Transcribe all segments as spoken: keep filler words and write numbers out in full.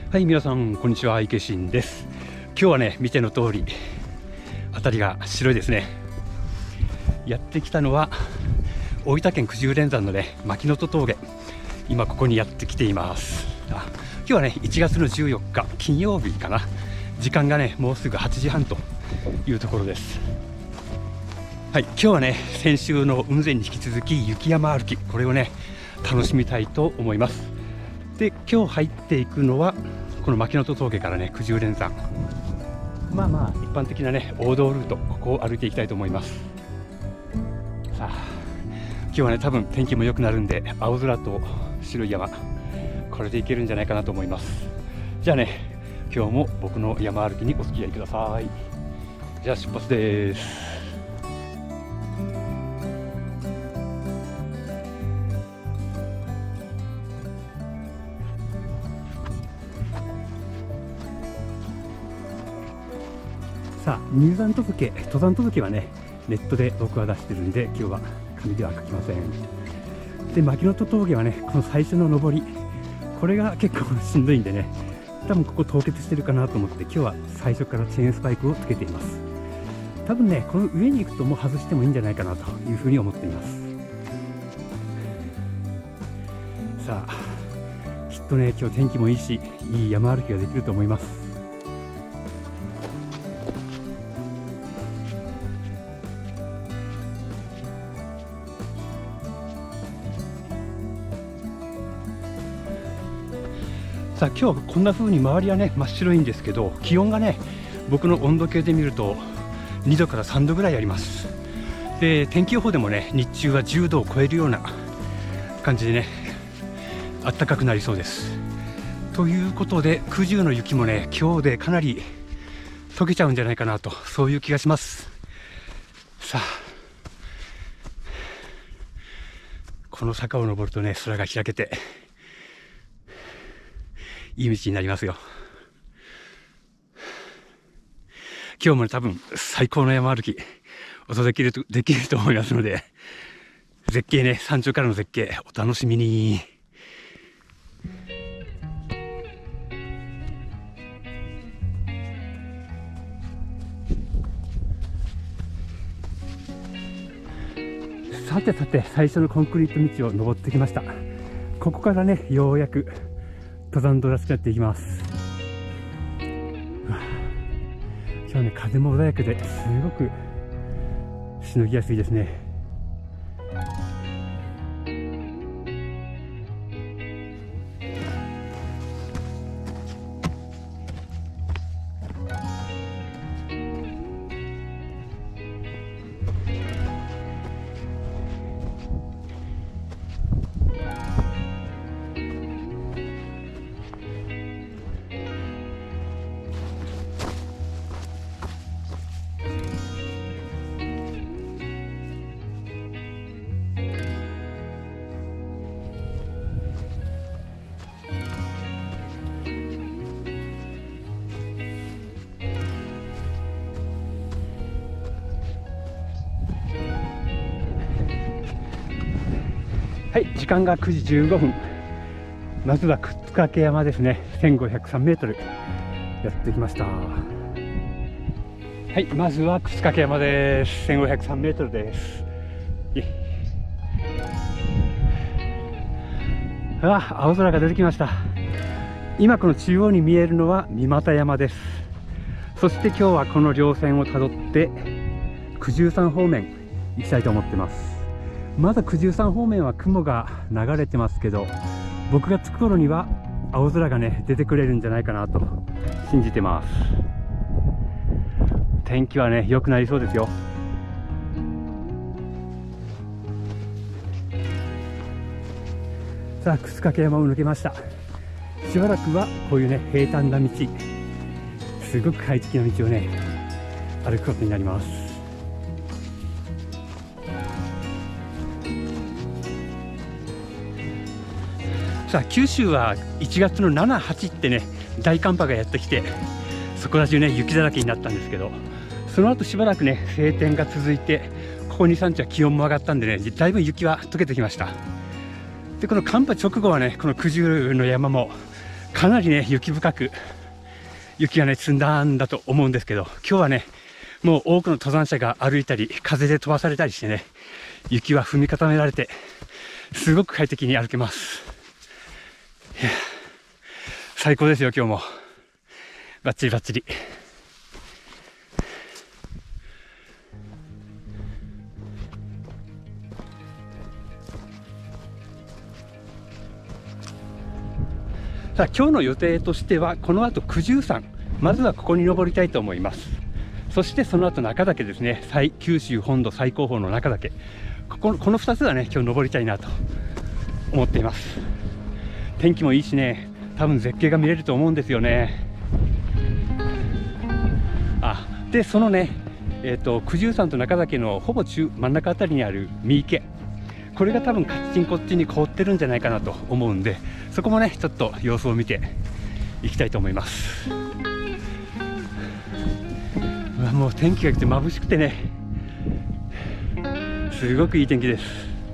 はい、皆さんこんにちは、池新です。今日はね、見ての通り辺りが白いですね。やってきたのは大分県九十連山のね、牧の戸峠。今ここにやってきています。あ、今日はねいちがつのじゅうよっか金曜日かな。時間がねもうすぐはちじはんというところです。はい、今日はね先週の雲仙に引き続き雪山歩き、これをね楽しみたいと思います。で、今日入っていくのはこの牧の戸峠からね九十連山、まあまあ一般的なね王道ルート、ここを歩いていきたいと思います。さあ、今日はね多分天気も良くなるんで、青空と白い山、これでいけるんじゃないかなと思います。じゃあね、今日も僕の山歩きにお付き合いください。じゃあ出発です。さあ、入山届、登山届はねネットで僕は出してるんで、今日は紙では書きません。で、牧の戸峠はね、この最初の上り、これが結構しんどいんでね、多分ここ凍結してるかなと思って、今日は最初からチェーンスパイクをつけています。多分ね、この上に行くともう外してもいいんじゃないかなというふうに思っています。さあ、きっとね今日天気もいいし、いい山歩きができると思います。さあ、今日はこんな風に周りはね真っ白いんですけど、気温がね僕の温度計で見るとにどからさんどぐらいあります。で、天気予報でもね日中はじゅうどを超えるような感じでね暖かくなりそうです。ということで、九十の雪もね今日でかなり溶けちゃうんじゃないかなと、そういう気がします。さあ、この坂を登るとね空が開けていい道になりますよ。今日も、ね、多分最高の山歩きお届けできると思いますので、絶景ね、山頂からの絶景お楽しみに。さてさて、最初のコンクリート道を登ってきました。ここからねようやく登山道らしくなっていきます。今日はね風も穏やかですごくしのぎやすいですね。はい、時間がくじじゅうごふん。まずは沓掛山ですね。せんごひゃくさんメートルやってきました。はい、まずは沓掛山です。せんごひゃくさんメートルです。あ、青空が出てきました。今この中央に見えるのは三股山です。そして今日はこの稜線をたどって九十山方面行きたいと思ってます。まだ九十山方面は雲が流れてますけど、僕が着く頃には青空がね出てくれるんじゃないかなと信じてます。天気はね良くなりそうですよ。さあ、沓掛山を抜けました。しばらくはこういうね平坦な道、すごく快適な道をね歩くことになります。さあ、九州はいちがつのしち、はちってね大寒波がやってきて、そこら中ね雪だらけになったんですけど、その後しばらくね晴天が続いて、ここに、さんにちは気温も上がったんでね、だいぶ雪は溶けてきました。で、この寒波直後はねこの九十の山もかなりね雪深く雪がね積んだんだと思うんですけど、今日はねもう多くの登山者が歩いたり風で飛ばされたりしてね、雪は踏み固められてすごく快適に歩けます。いや最高ですよ、今日もバッチリバッチリ。さあ今日の予定としては、この後九十山、まずはここに登りたいと思います。そしてその後中岳ですね、最九州本土最高峰の中岳、こここのふたつはね今日登りたいなと思っています。天気もいいしね、多分絶景が見れると思うんですよね。あでそのね、えーと、九十山と中岳のほぼ中真ん中あたりにある三池、これが多分カッチンこっちに凍ってるんじゃないかなと思うんで、そこもねちょっと様子を見ていきたいと思います。うわもう天気が来て眩しくてね、すごくいい天気です。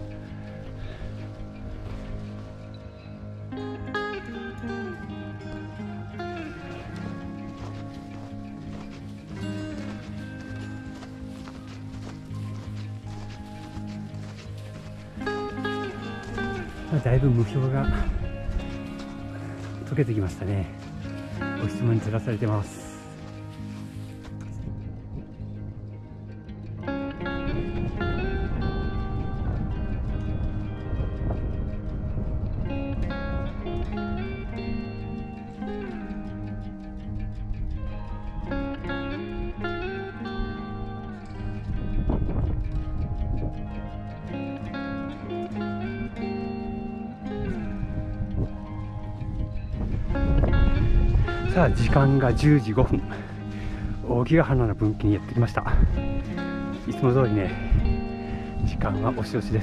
だいぶ霧氷が溶けてきましたね。お日様に照らされてます。さあ時間がじゅうじごふん、扇ヶ鼻の分岐にやってきました。いつも通りね時間は押し押しです。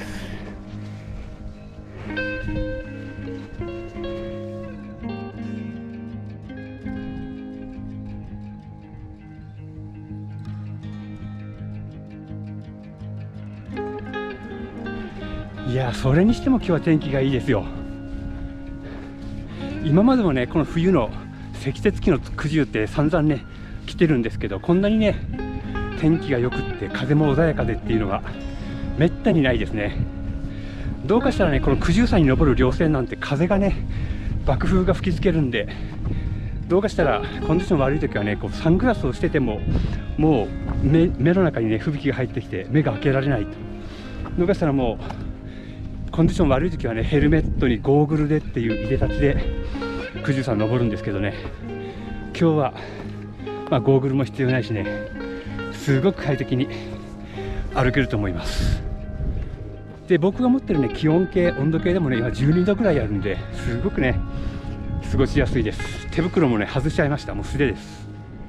いやそれにしても今日は天気がいいですよ。今までもねこの冬の積雪期の九十って散々ね来てるんですけど、こんなにね天気がよくって風も穏やかでっていうのがめったにないですね。どうかしたらねこの九十山に登る稜線なんて風がね爆風が吹きつけるんで、どうかしたらコンディション悪い時はねこうサングラスをしててももう 目, 目の中にね吹雪が入ってきて目が開けられないと。どうかしたらもうコンディション悪い時はねヘルメットにゴーグルでっていういでたちで九十山登るんですけどね、今日は、まあ、ゴーグルも必要ないしねすごく快適に歩けると思います。で僕が持ってるね気温計温度計でもね今じゅうにどくらいあるんで、すごくね過ごしやすいです。手袋もね外しちゃいました。もう素手です。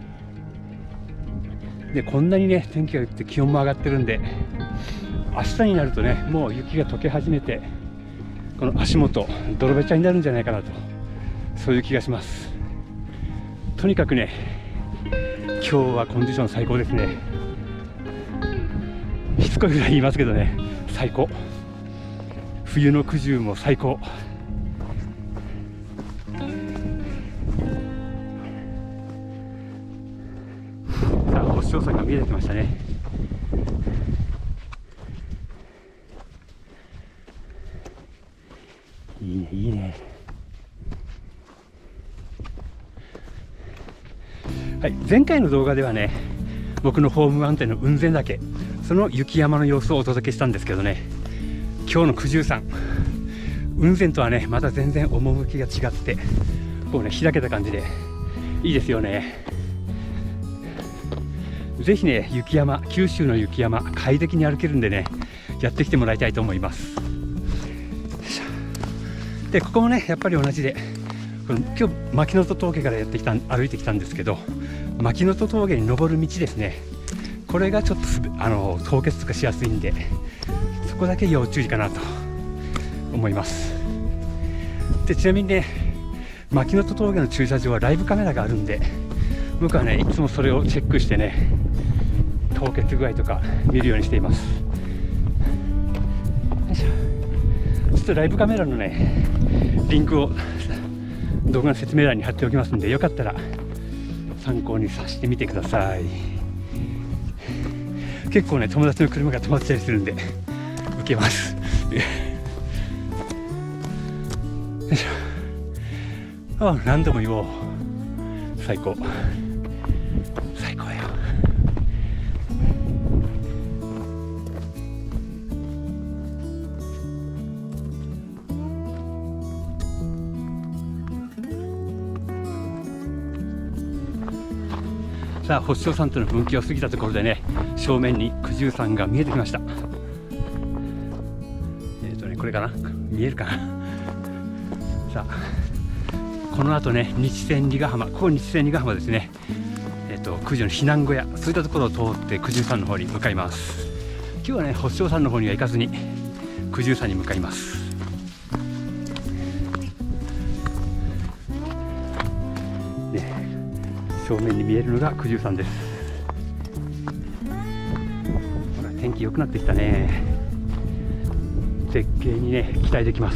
でこんなにね天気が良くて気温も上がってるんで、明日になるとねもう雪が溶け始めてこの足元泥べちゃになるんじゃないかなと、そういう気がします。とにかくね今日はコンディション最高ですね。しつこいぐらい言いますけどね最高。冬の九十も最高。さあ星潮山が見えてきましたね。いいねいいね。はい、前回の動画ではね僕のホームアンテナの雲仙岳、その雪山の様子をお届けしたんですけどね、今日の九十山雲仙とはねまた全然趣が違ってこうね開けた感じでいいですよね。ぜひね雪山、九州の雪山快適に歩けるんでねやってきてもらいたいと思います。でここもねやっぱり同じで、この今日牧野戸峠からやってきた歩いてきたんですけど、牧野戸峠に登る道ですね、これがちょっとあの凍結とかしやすいんでそこだけ要注意かなと思います。でちなみにね牧野戸峠の駐車場はライブカメラがあるんで、僕はねいつもそれをチェックしてね凍結具合とか見るようにしています。よいしょ。ちょっとライブカメラのねリンクを動画の説明欄に貼っておきますんで、よかったら参考にさせてみてください。結構ね、友達の車が止まってたりするんで受けます。よいしょ。あ、何度も言おう。最高最高よ。さあ、星尾山との分岐を過ぎたところでね、正面に九十山が見えてきました。えっとね、これかな、見えるかな。さあ、この後ね、日千里ヶ浜、ここ日千里ヶ浜ですね。えっと九十の避難小屋、そういったところを通って九十山の方に向かいます。今日はね、星尾山の方には行かずに九十山に向かいます。ね、正面に見えるのが九十山です。ほら、天気良くなってきたね。絶景にね、期待できます。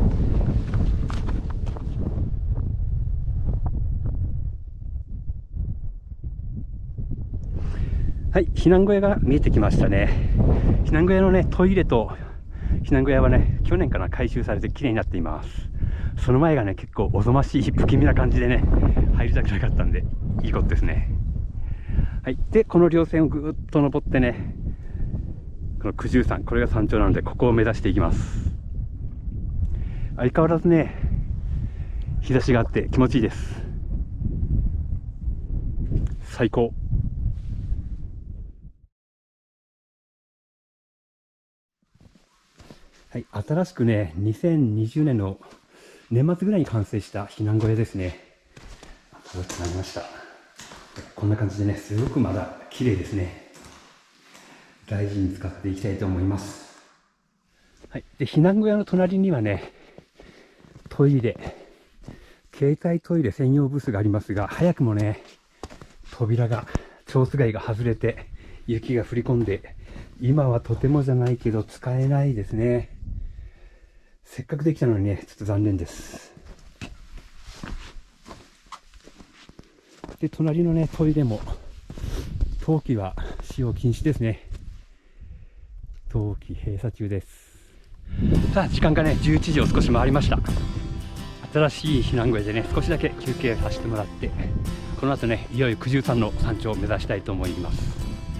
はい、避難小屋が見えてきましたね。避難小屋のね、トイレと避難小屋はね、去年から改修されて綺麗になっています。その前がね、結構おぞましい不気味な感じでね、入りたくなかったんでいいことですね。はい、でこの稜線をぐーっと登ってね、この九十山、これが山頂なので、ここを目指していきます。相変わらずね、日差しがあって気持ちいいです。最高。はい、新しくね、にせんにじゅうねんの年末ぐらいに完成した避難小屋ですね。大きくなりました。こんな感じでね、すごくまだ綺麗ですね。大事に使っていきたいと思います。はい、で避難小屋の隣にはね、トイレ、携帯トイレ専用ブースがありますが、早くもね、扉が、蝶子貝が外れて、雪が降り込んで、今はとてもじゃないけど使えないですね。せっかくできたのにね、ちょっと残念です。で、隣のね、トイレも、冬季は使用禁止ですね。冬季閉鎖中です。さあ、時間がね、じゅういちじを少し回りました。新しい避難小屋でね、少しだけ休憩させてもらって、この後ね、いよいよ九十山の山頂を目指したいと思います。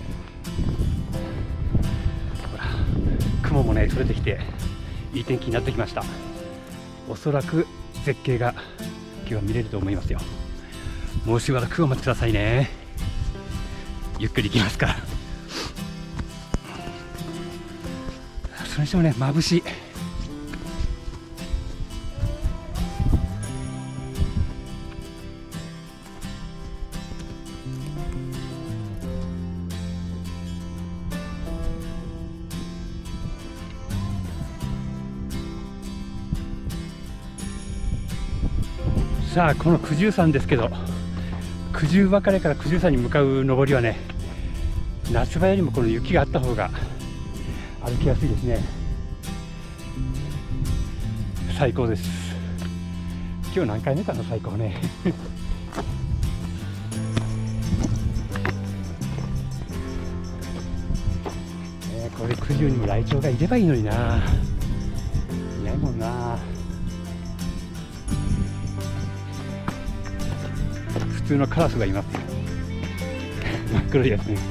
ほら、雲もね、取れてきて、いい天気になってきました。おそらく絶景が今日は見れると思いますよ。もうしばらくお待ちくださいね。ゆっくり行きますから。それにしてもね、眩しい。さあ、この九十山ですけど、九十別れから九十山に向かう上りはね、夏場よりもこの雪があった方が歩きやすいですね。最高です。今日何回目かな、最高ね。えー、これ九十にもライチョウがいればいいのにな。いないもんな。普通のカラスがいますよ。真っ黒いやつね。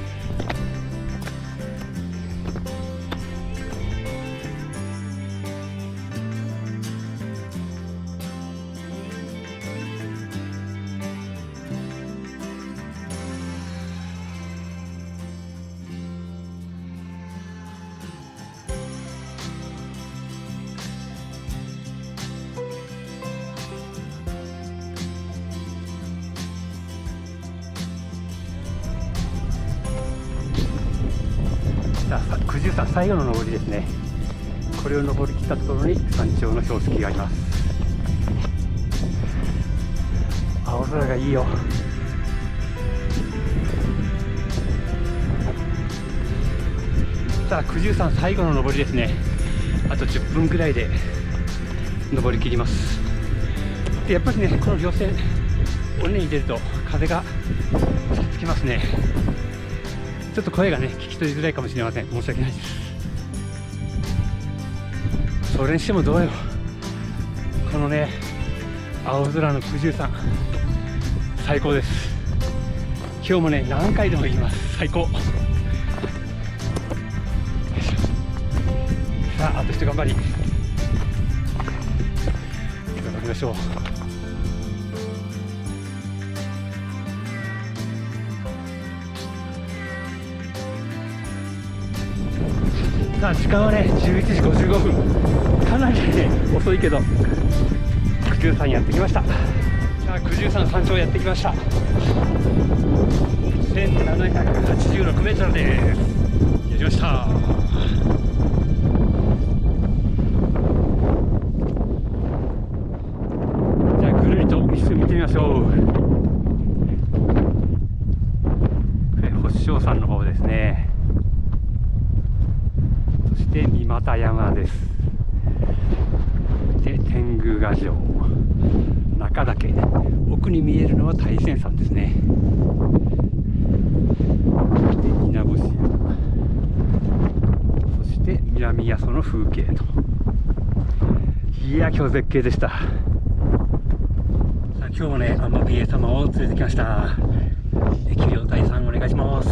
九十山最後の登りですね。これを登りきったところに山頂の標識があります。青空がいいよ。さあ、九十山最後の登りですね。あとじゅっぷんぐらいで登りきります。 でやっぱりね、この稜線尾根に出ると風がさつきますね。ちょっと声がね聞き取りづらいかもしれません。申し訳ないです。それにしてもどうよ、このね青空の九十三、最高です。今日もね何回でも言います、最高。さあ、あと一頑張り頑張りましょう。さあ、時間はねじゅういちじごじゅうごふん、かなりね遅いけど九十三やってきました。さあ、九十三山頂やってきました。せんななひゃくはちじゅうろくメートルです。やりました。じゃあぐるりと一周見てみましょう。これ星翔山の方ですね。そして三股山です。で天狗ヶ城、中岳、奥に見えるのは大仙山ですね。で稲星山、そして南阿蘇の風景と。いや、今日絶景でした。さあ、今日もねアマビエ様を連れてきました。きゅうよんたいさんお願いします。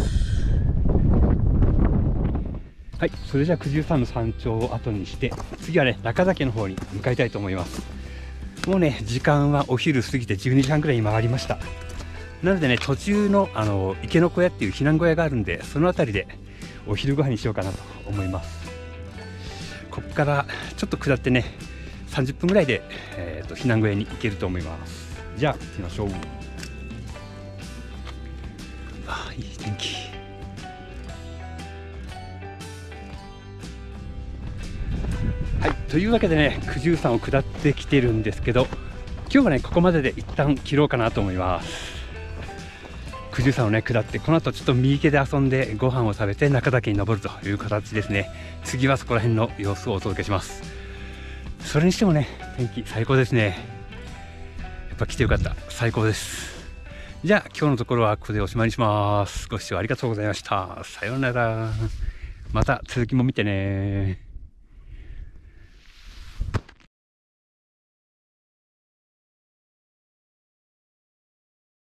はい、それじゃあ九十三の山頂を後にして次はね中岳の方に向かいたいと思います。もうね時間はお昼過ぎてじゅうにじはんくらいに回りました。なのでね途中のあの池の小屋っていう避難小屋があるんで、その辺りでお昼ご飯にしようかなと思います。ここからちょっと下ってねさんじゅっぷんぐらいで、えー、と避難小屋に行けると思います。じゃあ行きましょう。ああ、いい天気。はい、というわけでね九十三を下ってきてるんですけど、今日はねここまでで一旦切ろうかなと思います。九十三をね下って、この後ちょっと右手で遊んでご飯を食べて中岳に登るという形ですね。次はそこら辺の様子をお届けします。それにしてもね天気最高ですね。やっぱ来てよかった、最高です。じゃあ今日のところはここでおしまいにします。ご視聴ありがとうございました。さようなら。また続きも見てね。